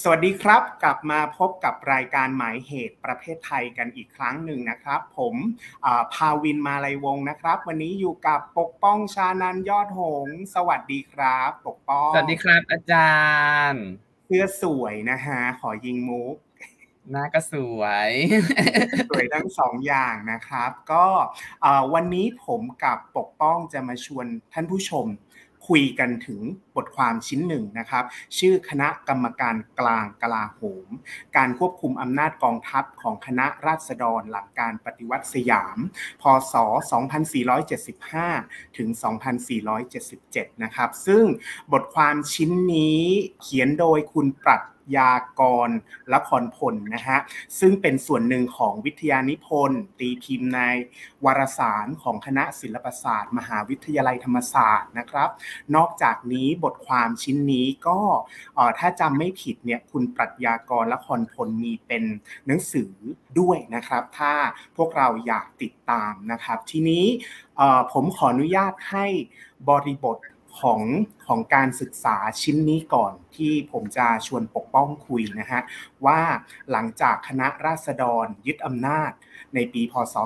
สวัสดีครับกลับมาพบกับรายการหมายเหตุประเภทไทยกันอีกครั้งหนึ่งนะครับผมภาวินมาลัยวงศ์นะครับวันนี้อยู่กับปกป้องชานันท์ยอดหงส์สวัสดีครับปกป้องสวัสดีครับอาจารย์เสื้อสวยนะฮะขอยิงมุกหน้าก็สวยสวยทั้งสองอย่างนะครับก็วันนี้ผมกับปกป้องจะมาชวนท่านผู้ชมคุยกันถึงบทความชิ้นหนึ่งนะครับชื่อคณะกรรมการกลางกลาโหมการควบคุมอำนาจกองทัพของคณะราษฎรหลังการปฏิวัติสยามพศ2475ถึง2477นะครับซึ่งบทความชิ้นนี้เขียนโดยคุณปรัชยากรละครพลนะฮะซึ่งเป็นส่วนหนึ่งของวิทยานิพนธ์ตีพิมพ์ในวารสารของคณะศิลปศาสตร์มหาวิทยาลัยธรรมศาสตร์นะครับนอกจากนี้บทความชิ้นนี้ก็ถ้าจำไม่ผิดเนี่ยคุณปรัชญากรละครพลมีเป็นหนังสือด้วยนะครับถ้าพวกเราอยากติดตามนะครับทีนี้ผมขออนุญาตให้บริบทของการศึกษาชิ้นนี้ก่อนที่ผมจะชวนปกป้องคุยนะฮะว่าหลังจากคณะราษฎรยึดอำนาจในปีพ.ศ.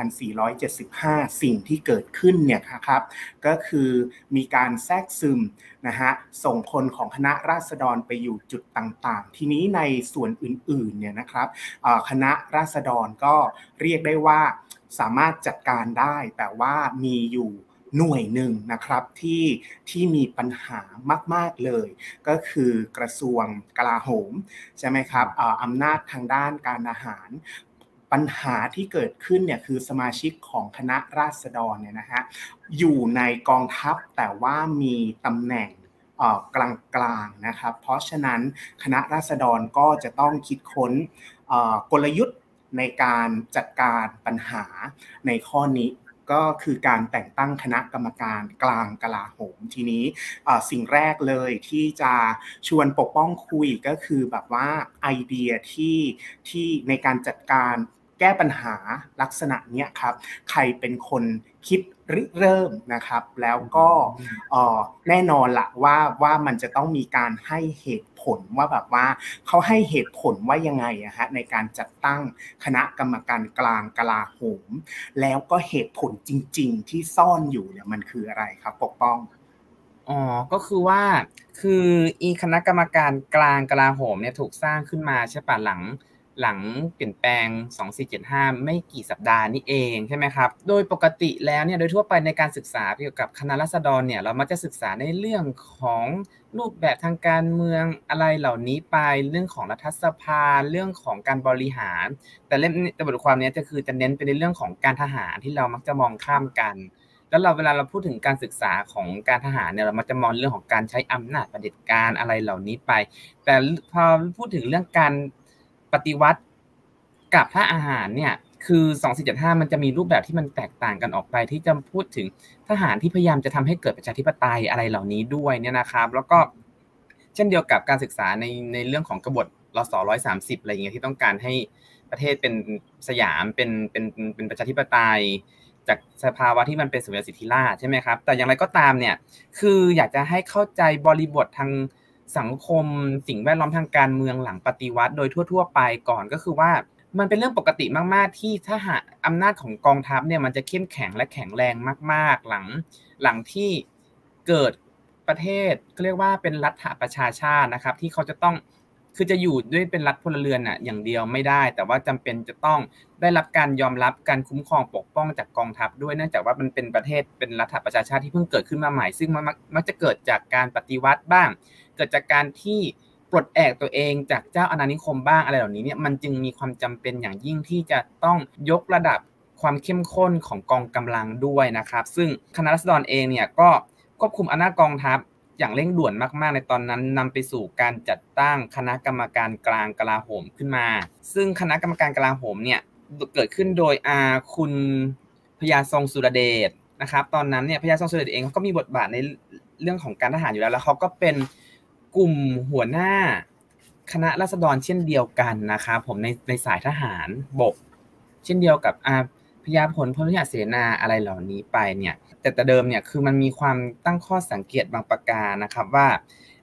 2475สิ่งที่เกิดขึ้นเนี่ยครับก็คือมีการแทรกซึมนะฮะส่งคนของคณะราษฎรไปอยู่จุดต่างๆทีนี้ในส่วนอื่นๆเนี่ยนะครับคณะราษฎรก็เรียกได้ว่าสามารถจัดการได้แต่ว่ามีอยู่หน่วยหนึ่งนะครับที่มีปัญหามากๆเลยก็คือกระทรวงกลาโหมใช่ไหมครับอำนาจทางด้านการอาหารปัญหาที่เกิดขึ้นเนี่ยคือสมาชิกของคณะราษฎรเนี่ยนะฮะอยู่ในกองทัพแต่ว่ามีตำแหน่งกลางๆนะครับเพราะฉะนั้นคณะราษฎรก็จะต้องคิดค้นกลยุทธ์ในการจัดการปัญหาในข้อนี้ก็คือการแต่งตั้งคณะกรรมการกลางกลาโหมทีนี้สิ่งแรกเลยที่จะชวนปกป้องคุยก็คือแบบว่าไอเดียที่ในการจัดการแก้ปัญหาลักษณะนี้ครับใครเป็นคนคิดเริ่มนะครับแล้วก็แน่นอนละว่ามันจะต้องมีการให้เหตุผลว่าแบบว่าเขาให้เหตุผลว่ายังไงอะฮะในการจัดตั้งคณะกรรมการกลางกลาโหมแล้วก็เหตุผลจริงๆที่ซ่อนอยู่เนี่ยมันคืออะไรครับปกป้องก็คือว่าคือคณะกรรมการกลางกลาโหมเนี่ยถูกสร้างขึ้นมาใช่ป่ะหลังเปลี่ยนแปลง2475ไม่กี่สัปดาห์นี่เองใช่ไหมครับโดยปกติแล้วเนี่ยโดยทั่วไปในการศึกษาเกี่ยวกับคณะราษฎรเนี่ยเรามักจะศึกษาในเรื่องของรูปแบบทางการเมืองอะไรเหล่านี้ไปเรื่องของรัฐสภาเรื่องของการบริหารแต่บทความนี้จะเน้นไปในเรื่องของการทหารที่เรามักจะมองข้ามกันแล้วเวลาเราพูดถึงการศึกษาของการทหารเนี่ยเรามักจะมองเรื่องของการใช้อำนาจเผด็จการอะไรเหล่านี้ไปแต่พอพูดถึงเรื่องการปฏิวัติกับทหารเนี่ยคือ2475มันจะมีรูปแบบที่มันแตกต่างกันออกไปที่จะพูดถึงทหารที่พยายามจะทำให้เกิดประชาธิปไตยอะไรเหล่านี้ด้วยเนี่ยนะครับแล้วก็เช่นเดียวกับการศึกษาในเรื่องของกบฏรศ.130อะไรอย่างเงี้ยที่ต้องการให้ประเทศเป็นสยามเป็นประชาธิปไตยจากสภาวะที่มันเป็นสมเด็จสิทธิราชใช่ไหมครับแต่อย่างไรก็ตามเนี่ยคืออยากจะให้เข้าใจบริบททางสังคมสิ่งแวดล้อมทางการเมืองหลังปฏิวัติโดยทั่วๆไปก่อนก็คือว่ามันเป็นเรื่องปกติมากๆที่ทหารอำนาจของกองทัพเนี่ยมันจะเข้มแข็งและแข็งแรงมากๆหลังที่เกิดประเทศก็เรียกว่าเป็นรัฐประชาชาตินะครับที่เขาจะต้องคือจะอยู่ด้วยเป็นรัฐพลเรือนอย่างเดียวไม่ได้แต่ว่าจำเป็นจะต้องได้รับการยอมรับการคุ้มครองปกป้องจากกองทัพด้วยเนื่องจากว่ามันเป็นประเทศเป็นรัฐประชาชาติที่เพิ่งเกิดขึ้นมาใหม่ซึ่งมักจะเกิดจากการปฏิวัติบ้างเกิดจากการที่ปลดแอกตัวเองจากเจ้าอาณานิคมบ้างอะไรเหล่านี้เนี่ยมันจึงมีความจำเป็นอย่างยิ่งที่จะต้องยกระดับความเข้มข้นของกองกำลังด้วยนะครับซึ่งคณะราษฎรเองเนี่ยก็ควบคุมอำนาจกองทัพอย่างเร่งด่วนมากๆในตอนนั้นนำไปสู่การจัดตั้งคณะกรรมการกลางกลาโหมขึ้นมาซึ่งคณะกรรมการกลาโหมเนี่ยเกิดขึ้นโดยคุณพญาทรงสุรเดชนะครับตอนนั้นเนี่ยพญาทรงสุรเดชเองก็มีบทบาทในเรื่องของการทหารอยู่แล้วเขาก็เป็นกลุ่มหัวหน้าคณะราษฎรเช่นเดียวกันนะครับผมในสายทหารบกเช่นเดียวกับพญาพลพยุหเสนาอะไรเหล่านี้ไปเนี่ยแต่เดิมเนี่ยคือมันมีความตั้งข้อสังเกตบางประการนะครับว่า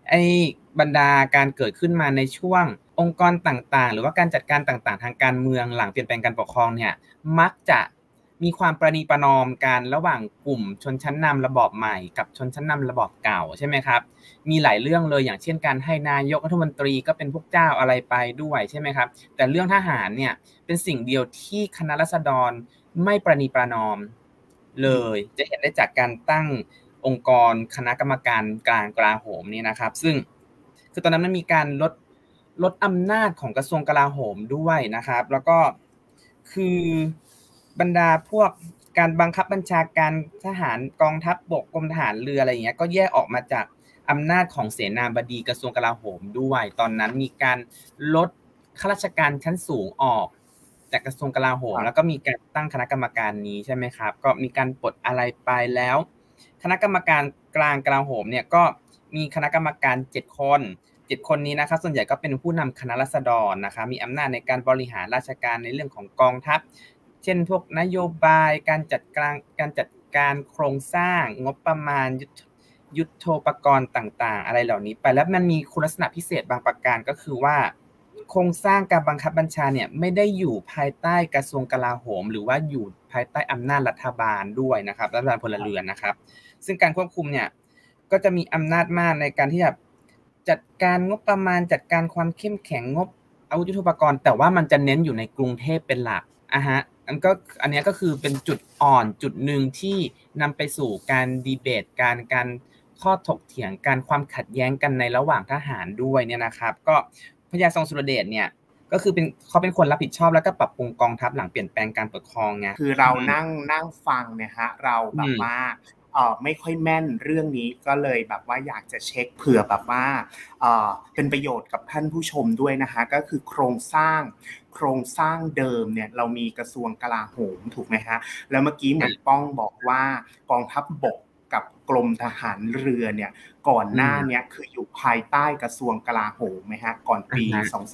ไอ้บรรดาการเกิดขึ้นมาในช่วงองค์กรต่างๆหรือว่าการจัดการต่างๆทางการเมืองหลังเปลี่ยนแปลงการปกครองเนี่ยมักจะมีความประนีประนอมกันระหว่างกลุ่มชนชั้นนำระบอบใหม่กับชนชั้นนำระบอบเก่าใช่ไหมครับมีหลายเรื่องเลยอย่างเช่นการให้นายกรัฐมนตรีก็เป็นพวกเจ้าอะไรไปด้วยใช่ไหมครับแต่เรื่องทหารเนี่ยเป็นสิ่งเดียวที่คณะราษฎรไม่ประนีประนอมเลยจะเห็นได้จากการตั้งองค์กรคณะกรรมการกลางกลาโหมนี่นะครับซึ่งคือตอนนั้นมันมีการลดอำนาจของกระทรวงกลาโหมด้วยนะครับแล้วก็คือบรรดาพวกการบังคับบัญชาการทหารกองทัพบกกรมทหารเรืออะไรอย่างเงี้ยก็แยกออกมาจากอำนาจของเสนาบดีกระทรวงกลาโหมด้วยตอนนั้นมีการลดข้าราชการชั้นสูงออกจากกระทรวงกลาโหมแล้วก็มีการตั้งคณะกรรมการนี้ใช่ไหมครับก็มีการปลดอะไรไปแล้วคณะกรรมการกลางกลาโหมเนี่ยก็มีคณะกรรมการ7 คนนี้นะครับส่วนใหญ่ก็เป็นผู้นำคณะราษฎรนะครับมีอำนาจในการบริหารราชการในเรื่องของกองทัพเช่นพวกนโยบายการจัดการโครงสร้างงบประมาณยุทโธปกรณ์ต่างๆอะไรเหล่านี้ไปแล้วมันมีคุณลักษณะพิเศษบางประการก็คือว่าโครงสร้างการบังคับบัญชาเนี่ยไม่ได้อยู่ภายใต้กระทรวงกลาโหมหรือว่าอยู่ภายใต้อำนาจรัฐบาลด้วยนะครับรัฐบาลพลเรือนนะครับซึ่งการควบคุมเนี่ยก็จะมีอำนาจมากในการที่จะจัดการงบประมาณจัดการความเข้มแข็งงบอาวุธยุทโธปกรณ์แต่ว่ามันจะเน้นอยู่ในกรุงเทพเป็นหลักฮะอันนี้ก็คือเป็นจุดอ่อนจุดหนึ่งที่นำไปสู่การดีเบตการข้อถกเถียงกันความขัดแย้งกันในระหว่างทหารด้วยเนี่ยนะครับก็พญาทรงสุรเดชเนี่ยก็คือเขาเป็นคนรับผิดชอบแล้วก็ปรับปรุงกองทัพหลังเปลี่ยนแปลงการปกครองไงคือเรานั่งฟังเนี่ยฮะเราแบบว่าไม่ค่อยแม่นเรื่องนี้ก็เลยแบบว่าอยากจะเช็คเผื่อแบบว่าเป็นประโยชน์กับท่านผู้ชมด้วยนะคะก็คือโครงสร้างเดิมเนี่ยเรามีกระทรวงกลาโหมถูกไหมฮะแล้วเมื่อกี้เหมือนป้องบอกว่ากองทัพบกกับกรมทหารเรือเนี่ยก่อนหน้านี้คืออยู่ภายใต้กระทรวงกลาโหมไหมฮะก่อนปี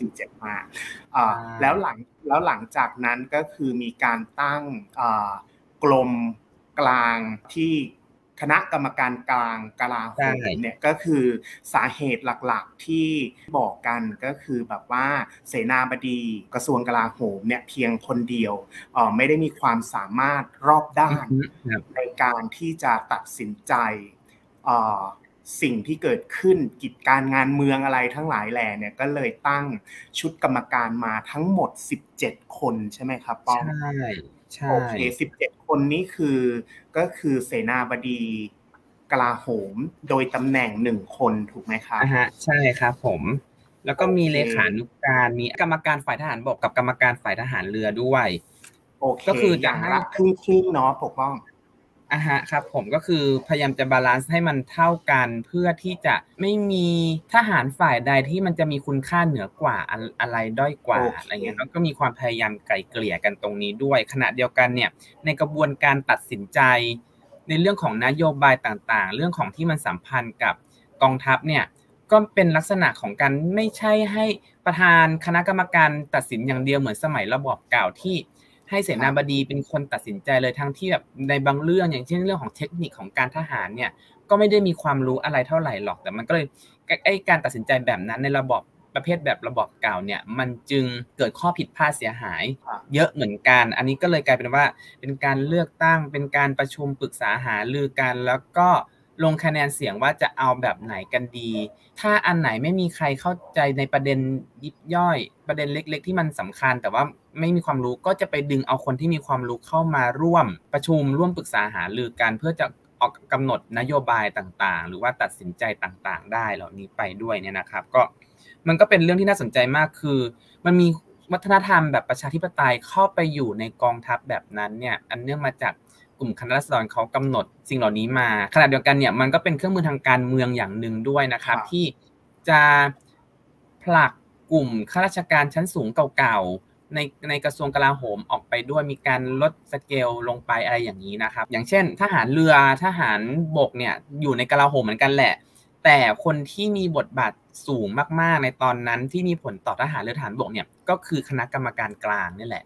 2475แล้วหลังจากนั้นก็คือมีการตั้งกรมกลางที่คณะกรรมการกลางกลาโหมเนี่ยก็คือสาเหตุหลักๆที่บอกกันก็คือแบบว่าเสนาบดีกระทรวงกลาโหมเนี่ยเพียงคนเดียวไม่ได้มีความสามารถรอบด้านในการที่จะตัดสินใจสิ่งที่เกิดขึ้นกิจการงานเมืองอะไรทั้งหลายแหล่เนี่ยก็เลยตั้งชุดกรรมการมาทั้งหมด17 คนใช่ไหมครับป้องใช่โอเค17 คนนี้ก็คือเสนาบดีกลาโหมโดยตำแหน่ง1 คนถูกไหมครับใช่ครับผมแล้วก็มีเลขานุการมีกรรมการฝ่ายทหารบกกับกรรมการฝ่ายทหารเรือด้วยโอเคก็คืออย่างละครึ่งเนาะปกป้องครับผมก็คือพยายามจะบาลานซ์ให้มันเท่ากันเพื่อที่จะไม่มีทหารฝ่ายใดที่มันจะมีคุณค่าเหนือกว่าอะไรด้อยกว่าอะไรเงี้ยแล้วก็มีความพยายามไกล่เกลี่ยกันตรงนี้ด้วยขณะเดียวกันเนี่ยในกระบวนการตัดสินใจในเรื่องของนโยบายต่างๆเรื่องของที่มันสัมพันธ์กับกองทัพเนี่ยก็เป็นลักษณะของการไม่ใช่ให้ประธานคณะกรรมการตัดสินอย่างเดียวเหมือนสมัยระบอบเก่าที่ให้เสนาบดีเป็นคนตัดสินใจเลยทั้งที่แบบในบางเรื่องอย่างเช่นเรื่องของเทคนิคของการทหารเนี่ยก็ไม่ได้มีความรู้อะไรเท่าไหร่หรอกแต่มันก็เลยการตัดสินใจแบบนั้นในระบอบประเภทแบบระบอบเก่าเนี่ยมันจึงเกิดข้อผิดพลาดเสียหายเยอะเหมือนกันอันนี้ก็เลยกลายเป็นว่าเป็นการเลือกตั้งเป็นการประชุมปรึกษาหารือกันแล้วก็ลงคะแนนเสียงว่าจะเอาแบบไหนกันดีถ้าอันไหนไม่มีใครเข้าใจในประเด็นยิบย่อยประเด็นเล็กๆที่มันสำคัญแต่ว่าไม่มีความรู้ก็จะไปดึงเอาคนที่มีความรู้เข้ามาร่วมประชุมร่วมปรึกษาหารือกันเพื่อจะออกกำหนดนโยบายต่างๆหรือว่าตัดสินใจต่างๆได้เหล่านี้ไปด้วยเนี่ยนะครับก็มันก็เป็นเรื่องที่น่าสนใจมากคือมันมีวัฒนธรรมแบบประชาธิปไตยเข้าไปอยู่ในกองทัพแบบนั้นเนี่ยอันเนื่องมาจากกลุ่มคณะราษฎรเขากำหนดสิ่งเหล่านี้มาขณะเดียวกันเนี่ยมันก็เป็นเครื่องมือทางการเมืองอย่างหนึ่งด้วยนะครับที่จะผลักกลุ่มข้าราชการชั้นสูงเก่าๆในกระทรวงกลาโหมออกไปด้วยมีการลดสเกลลงไปอะไรอย่างนี้นะครับอย่างเช่นทหารเรือทหารบกเนี่ยอยู่ในกลาโหมเหมือนกันแหละแต่คนที่มีบทบาทสูงมากๆในตอนนั้นที่มีผลต่อทหารเรือทหารบกเนี่ยก็คือคณะกรรมการกลางนี่แหละ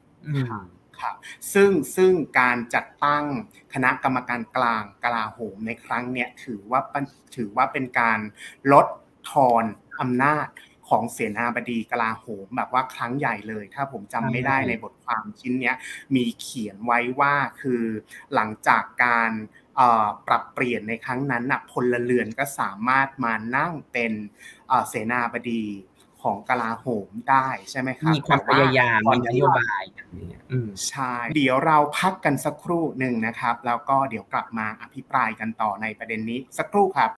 ซึ่งการจัดตั้งคณะกรรมการกลางกลาโหมในครั้งเนี้ยถือว่าเป็นการลดทอนอำนาจของเสนาบดีกลาโหมแบบว่าครั้งใหญ่เลยถ้าผมจำไม่ได้ในบทความชิ้นนี้มีเขียนไว้ว่าคือหลังจากการปรับเปลี่ยนในครั้งนั้นนะพลเรือนก็สามารถมานั่งเป็นเสนาบดีของกลาโหมได้ใช่ไหมครับมีความพยายามมีนโยบายใช่เดี๋ยวเราพักกันสักครู่หนึ่งนะครับแล้วก็เดี๋ยวกลับมาอภิปรายกันต่อในประเด็นนี้สักครู่ครับ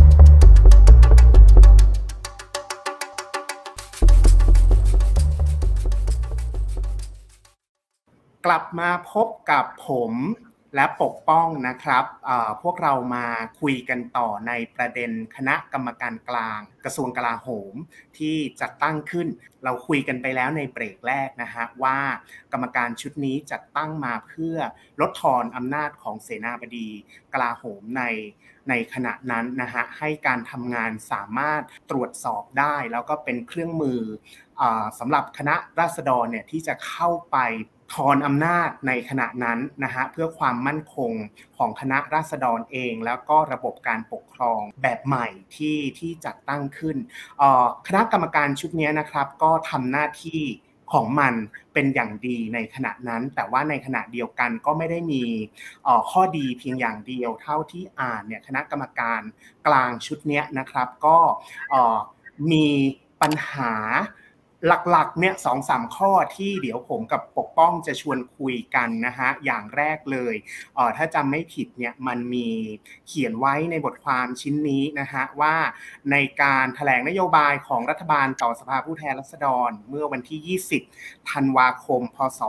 กลับมาพบกับผมและปกป้องนะครับพวกเรามาคุยกันต่อในประเด็นคณะกรรมการกลางกระทรวงกลาโหมที่จัดตั้งขึ้นเราคุยกันไปแล้วในเบรกแรกนะฮะว่ากรรมการชุดนี้จัดตั้งมาเพื่อลดทอนอำนาจของเสนาบดีกลาโหมในขณะนั้นนะฮะให้การทำงานสามารถตรวจสอบได้แล้วก็เป็นเครื่องมือสำหรับคณะราษฎรเนี่ยที่จะเข้าไปถอนอำนาจในขณะนั้นนะฮะเพื่อความมั่นคงของคณะราษฎรเองแล้วก็ระบบการปกครองแบบใหม่ที่จัดตั้งขึ้นคณะกรรมการชุดนี้นะครับก็ทำหน้าที่ของมันเป็นอย่างดีในขณะนั้นแต่ว่าในขณะเดียวกันก็ไม่ได้มีข้อดีเพียงอย่างเดียวเท่าที่อ่านเนี่ยคณะกรรมการกลางชุดนี้นะครับก็มีปัญหาหลักๆเนี่ย 2-3 ข้อที่เดี๋ยวผมกับปกป้องจะชวนคุยกันนะฮะอย่างแรกเลยถ้าจำไม่ผิดเนี่ยมันมีเขียนไว้ในบทความชิ้นนี้นะฮะว่าในการแถลงนโยบายของรัฐบาลต่อสภาผู้แทนราษฎรเมื่อวันที่20ธันวาคมพศ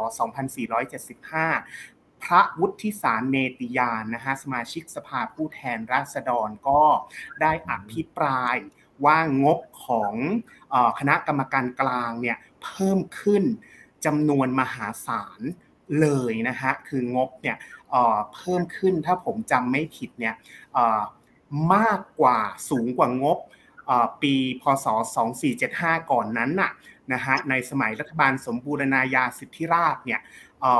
2475พระวุฒิสารเนติยานนะฮะสมาชิกสภาผู้แทนราษฎรก็ได้อภิปรายว่างบของคณะกรรมการกลางเนี่ยเพิ่มขึ้นจำนวนมหาศาลเลยนะฮะคืองบเนี่ยเพิ่มขึ้นถ้าผมจำไม่ผิดเนี่ยมากกว่าสูงกว่างบปีพศ2475ก่อนนั้นนะฮะในสมัยรัฐบาลสมบูรณาญาสิทธิราชเนี่ย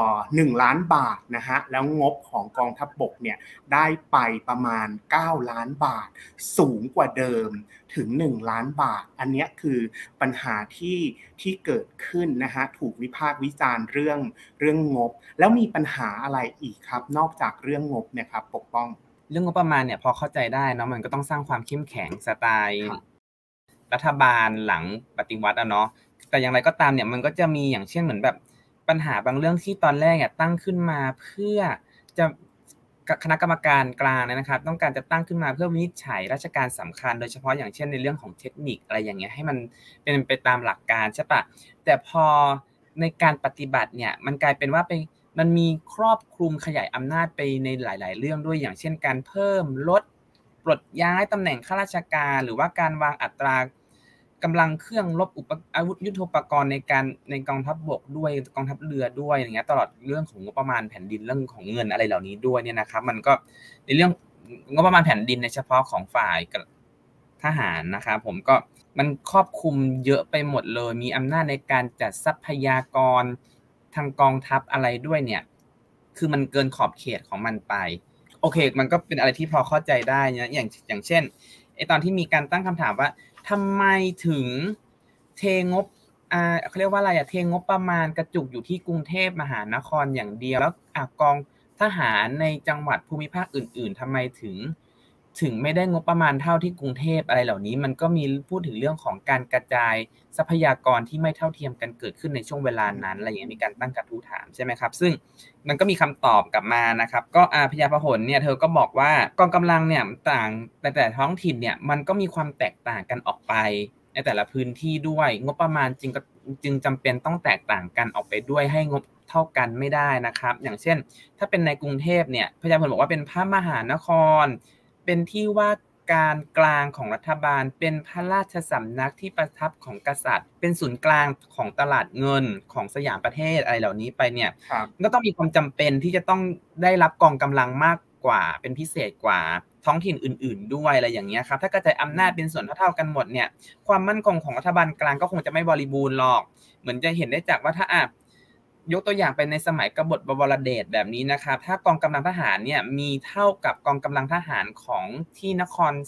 1 ล้านบาทนะฮะแล้วงบของกองทัพบกเนี่ยได้ไปประมาณ9 ล้านบาทสูงกว่าเดิมถึง1 ล้านบาทอันนี้คือปัญหาที่เกิดขึ้นนะฮะถูกวิพากษ์วิจารณ์เรื่องงบแล้วมีปัญหาอะไรอีกครับนอกจากเรื่องงบเนี่ยครับปกป้องเรื่องงบประมาณเนี่ยพอเข้าใจได้เนาะมันก็ต้องสร้างความเข้มแข็งสไตล์รัฐบาลหลังปฏิวัติเนาะแต่อย่างไรก็ตามเนี่ยมันก็จะมีอย่างเช่นเหมือนแบบปัญหาบางเรื่องที่ตอนแรกเนี่ยตั้งขึ้นมาเพื่อจะคณะกรรมการกลางนะครับต้องการจะตั้งขึ้นมาเพื่อวินิจฉัยราชการสำคัญโดยเฉพาะอย่างเช่นในเรื่องของเทคนิคอะไรอย่างเงี้ยให้มันเป็นไปตามหลักการใช่ปะแต่พอในการปฏิบัติเนี่ยมันกลายเป็นว่ามันมีครอบคลุมขยายอำนาจไปในหลายๆเรื่องด้วยอย่างเช่นการเพิ่มลดปลดย้ายตำแหน่งข้าราชการหรือว่าการวางอัตรากำลังเครื่องรบอาวุธยุทโธปกรณ์ในกองทัพบกด้วยกองทัพเรือด้วยอย่างเงี้ยตลอดเรื่องของงบประมาณแผ่นดินเรื่องของเงินอะไรเหล่านี้ด้วยเนี่ยนะครับมันก็ในเรื่องงบประมาณแผ่นดินในเฉพาะของฝ่ายทหารนะครับผมก็มันครอบคลุมเยอะไปหมดเลยมีอำนาจในการจัดทรัพยากรทางกองทัพอะไรด้วยเนี่ยคือมันเกินขอบเขตของมันไปโอเคมันก็เป็นอะไรที่พอเข้าใจได้นะอย่างเช่นไอ้ตอนที่มีการตั้งคำถามว่าทำไมถึงเทงบเขาเรียกว่าอะไรเทงบประมาณกระจุกอยู่ที่กรุงเทพมหานครอย่างเดียวแล้วกองทหารในจังหวัดภูมิภาคอื่นๆทำไมถึงไม่ได้งบประมาณเท่าที่กรุงเทพอะไรเหล่านี้มันก็มีพูดถึงเรื่องของการกระจายทรัพยากรที่ไม่เท่าเทียมกันเกิดขึ้นในช่วงเวลานั้นอะไรอย่างนี้มีการตั้งกระทู้ถามใช่ไหมครับซึ่งมันก็มีคำตอบกลับมานะครับก็พญาพหลเนี่ยเธอก็บอกว่ากองกำลังเนี่ยต่างแต่ท้องถิ่นเนี่ยมันก็มีความแตกต่างกันออกไปในแต่ละพื้นที่ด้วยงบประมาณจึงจำเป็นต้องแตกต่างกันออกไปด้วยให้งบเท่ากันไม่ได้นะครับอย่างเช่นถ้าเป็นในกรุงเทพเนี่ยพญาพหลบอกว่าเป็นพระมหานครเป็นที่ว่าการกลางของรัฐบาลเป็นพระราชสำนักที่ประทับของกษัตริย์เป็นศูนย์กลางของตลาดเงินของสยามประเทศอะไรเหล่านี้ไปเนี่ยก็ต้องมีความจำเป็นที่จะต้องได้รับกองกำลังมากกว่าเป็นพิเศษกว่าท้องถิ่นอื่นๆด้วยอะไรอย่างเงี้ยครับถ้ากระจายอำนาจเป็นส่วนเท่ากันหมดเนี่ยความมั่นคงของรัฐบาลกลางก็คงจะไม่บริบูรณ์หรอกเหมือนจะเห็นได้จากว่าถ้ายกตัวอย่างไปในสมัยกบฏบวรเดชแบบนี้นะครับถ้ากองกำลังทหารเนี่ยมีเท่ากับกองกำลังทหารของที่นคร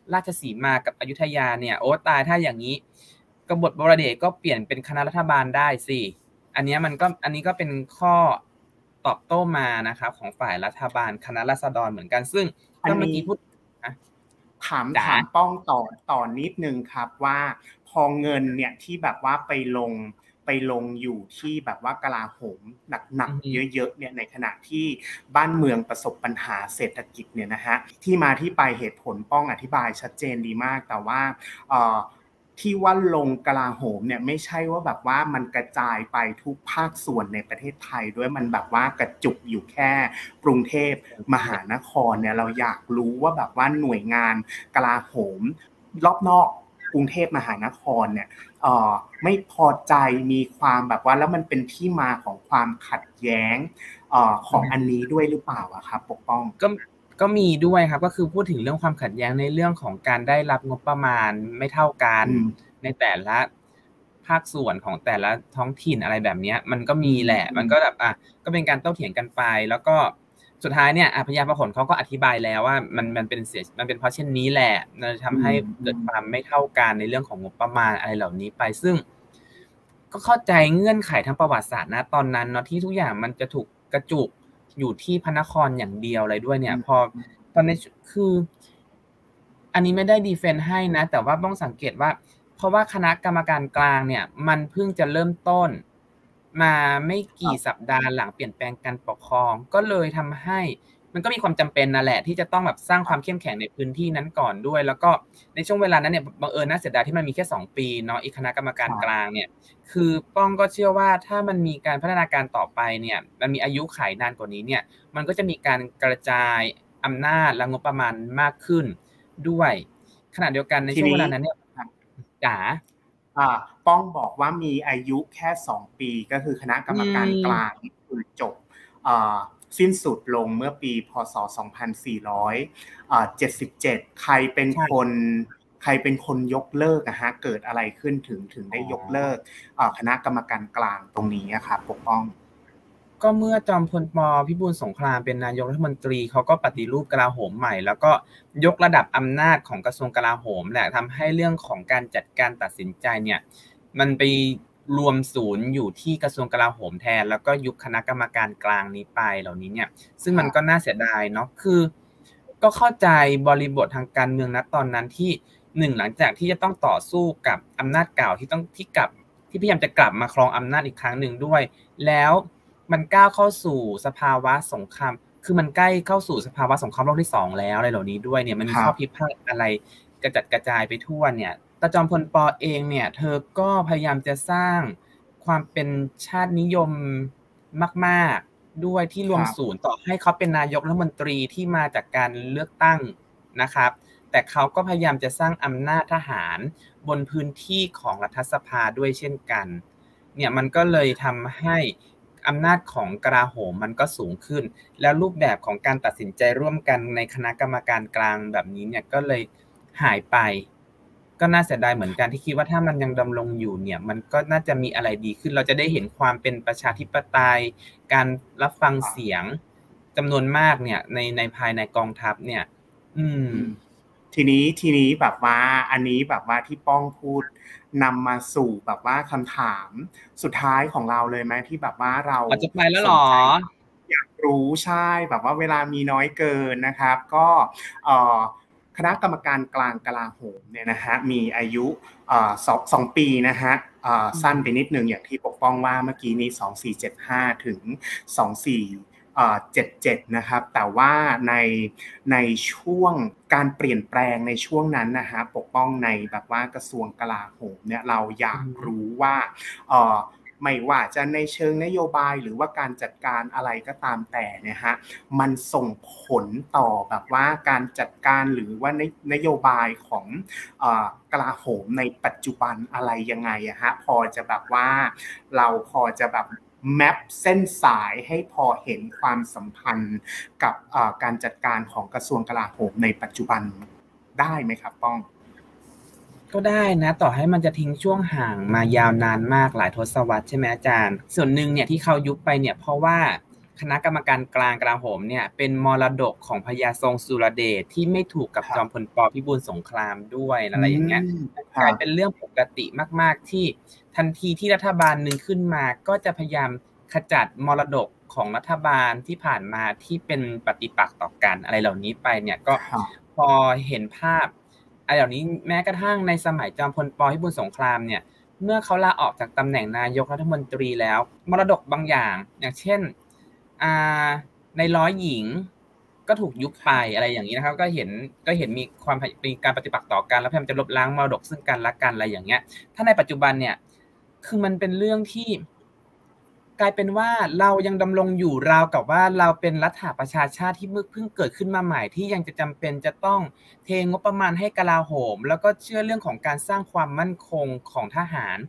ราชสีมากับอยุธยาเนี่ยโอ้ตายถ้าอย่างนี้กบฏบรเดชก็เปลี่ยนเป็นคณะรัฐบาลได้สิอันนี้ก็เป็นข้อตอบโต้มานะครับของฝ่ายรัฐบาลคณะราษฎรเหมือนกันซึ่งก็เมื่อกี้พูดถามป้องต่อนิดนึงครับว่าพอเงินเนี่ยที่แบบว่าไปลงอยู่ที่แบบว่ากลาโหมหนักๆเยอะๆเนี่ยในขณะที่บ้านเมืองประสบปัญหาเศรษฐกิจเนี่ยนะฮะที่มาที่ไปเหตุผลป้องอธิบายชัดเจนดีมากแต่ว่าที่ว่าลงกลาโหมเนี่ยไม่ใช่ว่าแบบว่ามันกระจายไปทุกภาคส่วนในประเทศไทยด้วยมันแบบว่ากระจุกอยู่แค่กรุงเทพมหานครเนี่ยเราอยากรู้ว่าแบบว่าหน่วยงานกลาโหมรอบนอกกรุงเทพมหานครเนี่ยไม่พอใจมีความแบบว่าแล้วมันเป็นที่มาของความขัดแย้งของอันนี้ด้วยหรือเปล่าอะครับปกป้องก็มีด้วยครับก็คือพูดถึงเรื่องความขัดแย้งในเรื่องของการได้รับงบประมาณไม่เท่ากันในแต่ละภาคส่วนของแต่ละท้องถิ่นอะไรแบบนี้มันก็มีแหละมันก็แบบก็เป็นการโต้เถียงกันไปแล้วก็สุดท้ายเนี่ยพญาพหลเขาก็อธิบายแล้วว่ามันเป็นเพราะเช่นนี้แหละมันทำให้เกิดความไม่เท่ากันในเรื่องของงบประมาณอะไรเหล่านี้ไปซึ่งก็เข้าใจเงื่อนไขทางประวัติศาสตร์นะตอนนั้นเนาะที่ทุกอย่างมันจะถูกกระจุกอยู่ที่พระนครอย่างเดียวอะไรด้วยเนี่ยพอตอนนี้คืออันนี้ไม่ได้ดีเฟนต์ให้นะแต่ว่าต้องสังเกตว่าเพราะว่าคณะกรรมการกลางเนี่ยมันเพิ่งจะเริ่มต้นมาไม่กี่สัปดาห์หลังเปลี่ยนแปลงการปกครองก็เลยทำให้มันก็มีความจำเป็นนั่นแหละที่จะต้องแบบสร้างความเข้มแข็งในพื้นที่นั้นก่อนด้วยแล้วก็ในช่วงเวลานั้นเนี่ยบังเอิญน่าเสียดายที่มันมีแค่2ปีเนาะอีกคณะกรรมการกลางเนี่ยคือป้องก็เชื่อว่าถ้ามันมีการพัฒนาการต่อไปเนี่ยมันมีอายุขัยนานกว่านี้เนี่ยมันก็จะมีการกระจายอำนาจและงบประมาณมากขึ้นด้วยขณะเดียวกันในช่วงเวลานั้นเนี่ยจ๋าป้องบอกว่ามีอายุแค่2ปีก็คือคณะกรรมการกลางคือจบสิ้นสุดลงเมื่อปีพ.ศ. 2477ใครเป็นคนยกเลิกฮะเกิดอะไรขึ้นถึงได้ยกเลิกคณะกรรมการกลางตรงนี้ครับปกป้องก็เมื่อจอมพลป.พิบูลสงครามเป็นนายกรัฐมนตรีเขาก็ปฏิรูปกลาโหมใหม่แล้วก็ยกระดับอำนาจของกระทรวงกลาโหมแหละทำให้เรื่องของการจัดการตัดสินใจเนี่ยมันไปรวมศูนย์อยู่ที่กระทรวงกลาโหมแทนแล้วก็ยุบคณะกรรมการกลางนี้ไปเหล่านี้เนี่ยซึ่งมันก็น่าเสียดายเนาะคือก็เข้าใจบริบททางการเมืองณตอนนั้นที่หลังจากที่จะต้องต่อสู้กับอำนาจเก่าที่พยายามจะกลับมาครองอำนาจอีกครั้งหนึ่งด้วยแล้วมันก้าวเข้าสู่สภาวะสงครามคือมันใกล้เข้าสู่สภาวะสงครามโลกที่2แล้วอะไรเหล่านี้ด้วยเนี่ยมันมีข้อพิพาทอะไรกระจัดกระจายไปทั่วเนี่ยตาจอมพลป.เองเนี่ยเธอก็พยายามจะสร้างความเป็นชาตินิยมมากๆด้วยที่รวมศูนย์ต่อให้เขาเป็นนายกรัฐมนตรีที่มาจากการเลือกตั้งนะครับแต่เขาก็พยายามจะสร้างอำนาจทหารบนพื้นที่ของรัฐสภาด้วยเช่นกันเนี่ยมันก็เลยทำให้อำนาจของกลาโหมมันก็สูงขึ้นแล้วรูปแบบของการตัดสินใจร่วมกันในคณะกรรมการกลางแบบนี้เนี่ยก็เลยหายไปก็น่าเสียดายเหมือนกันที่คิดว่าถ้ามันยังดำรงอยู่เนี่ยมันก็น่าจะมีอะไรดีขึ้นเราจะได้เห็นความเป็นประชาธิปไตยการรับฟังเสียงจำนวนมากเนี่ยในภายในกองทัพเนี่ยทีนี้แบบว่าอันนี้แบบว่าที่ป้องพูดนำมาสู่แบบว่าคำถามสุดท้ายของเราเลยไหมที่แบบว่าเราจะไปแล้วหรออยากรู้ใช่แบบว่าเวลามีน้อยเกินนะครับก็คณะกรรมการกลางกลาโหมเนี่ยนะฮะมีอายุ2 ปีนะฮะสั้นไปนิดนึงอย่างที่ปกป้องว่าเมื่อกี้นี้2475ถึง2477นะครับแต่ว่าในช่วงการเปลี่ยนแปลงในช่วงนั้นนะฮะปกป้องในแบบว่ากระทรวงกลาโหมเนี่ยเราอยากรู้ว่าไม่ว่าจะในเชิงนโยบายหรือว่าการจัดการอะไรก็ตามแต่เนี่ยฮะมันส่งผลต่อแบบว่าการจัดการหรือว่านโยบายของกลาโหมในปัจจุบันอะไรยังไงอะฮะพอจะแบบว่าเราพอจะแบบแมปเส้นสายให้พอเห็นความสัมพันธ์กับการจัดการของกระทรวงกลาโหมในปัจจุบันได้ไหมครับป้องก็ได้นะต่อให้มันจะทิ้งช่วงห่างมายาวนานมากหลายทศวรรษใช่ไหมอาจารย์ส่วนหนึ่งเนี่ยที่เขายุบไปเนี่ยเพราะว่าคณะกรรมการกลางกลาโหมเนี่ยเป็นมรดกของพญาทรงสุรเดชที่ไม่ถูกกับจอมพลป.พิบูลสงครามด้วยอะไรอย่างเงี้ยกลายเป็นเรื่องปกติมากๆที่ทันทีที่รัฐบาลหนึ่งขึ้นมาก็จะพยายามขจัดมรดกของรัฐบาลที่ผ่านมาที่เป็นปฏิปักษ์ต่อกันอะไรเหล่านี้ไปเนี่ยก็พอเห็นภาพอะไรเหล่านี้แม้กระทั่งในสมัยจอมพลป.พิบูลสงครามเนี่ยเมื่อเขาลาออกจากตำแหน่งนายกรัฐมนตรีแล้วมรดกบางอย่างอย่างเช่นในร้อยหญิงก็ถูกยุบไปอะไรอย่างนี้นะครับก็เห็นมีการปฏิปักษ์ต่อกันแล้วพยายามจะลบล้างมรดกซึ่งกันและกันอะไรอย่างเงี้ยถ้าในปัจจุบันเนี่ยคือมันเป็นเรื่องที่กลายเป็นว่าเรายังดำรงอยู่ราวกับว่าเราเป็นรัฐประชาชาติที่เพิ่งเกิดขึ้นมาใหม่ที่ยังจะจำเป็นจะต้องเทงบประมาณให้กลาโหมแล้วก็เชื่อเรื่องของการสร้างความมั่นคงของทหาร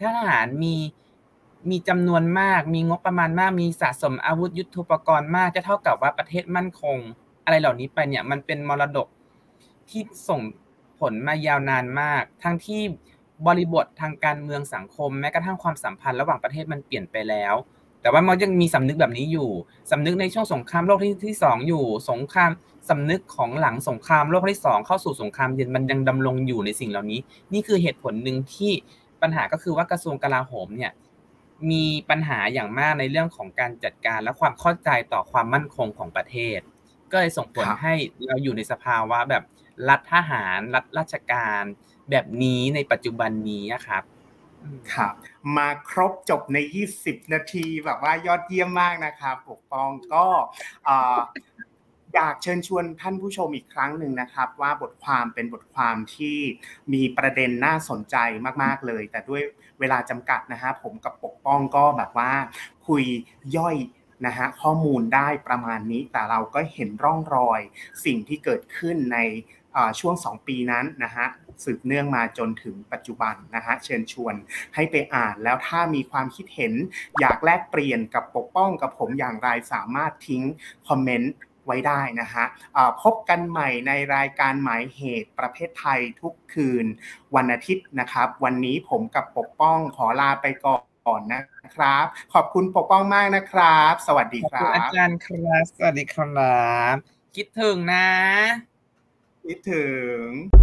มีจำนวนมากมีงบประมาณมากมีสะสมอาวุธยุทโธปกรณ์มากจะเท่ากับว่าประเทศมั่นคงอะไรเหล่านี้ไปเนี่ยมันเป็นมรดกที่ส่งผลมายาวนานมากทั้งที่บริบททางการเมืองสังคมแม้กระทั่งความสัมพันธ์ระหว่างประเทศมันเปลี่ยนไปแล้วแต่ว่ามันยังมีสำนึกแบบนี้อยู่สำนึกในช่วงสงครามโลกที่2อยู่สงครามสำนึกของหลังสงครามโลกที่2เข้าสู่สงครามเย็นมันยังดำรงอยู่ในสิ่งเหล่านี้นี่คือเหตุผลหนึ่งที่ปัญหาก็คือว่ากระทรวงกลาโหมเนี่ยมีปัญหาอย่างมากในเรื่องของการจัดการและความเข้าใจต่อความมั่นคงของประเทศก็เลยส่งผลให้เราอยู่ในสภาวะแบบรัฐทหารรัฐราชการแบบนี้ในปัจจุบันนี้ครับครับมาครบจบใน20นาทีแบบว่ายอดเยี่ยมมากนะครับปกป้องก็อยากเชิญชวนท่านผู้ชมอีกครั้งหนึ่งนะครับว่าบทความเป็นบทความที่มีประเด็นน่าสนใจมากๆเลยแต่ด้วยเวลาจำกัดนะฮะผมกับปกป้องก็แบบว่าคุยย่อยนะฮะข้อมูลได้ประมาณนี้แต่เราก็เห็นร่องรอยสิ่งที่เกิดขึ้นในช่วง2ปีนั้นนะฮะสืบเนื่องมาจนถึงปัจจุบันนะฮะเชิญชวนให้ไปอ่านแล้วถ้ามีความคิดเห็นอยากแลกเปลี่ยนกับปกป้องกับผมอย่างไรสามารถทิ้งคอมเมนต์ไว้ได้นะฮะพบกันใหม่ในรายการหมายเหตุประเภทไทยทุกคืนวันอาทิตย์นะครับวันนี้ผมกับปกป้องขอลาไปก่อนนะครับขอบคุณปกป้องมากนะครับสวัสดีครับขอบคุณอาจารย์ครับสวัสดีครับคิดถึงนะคิดถึง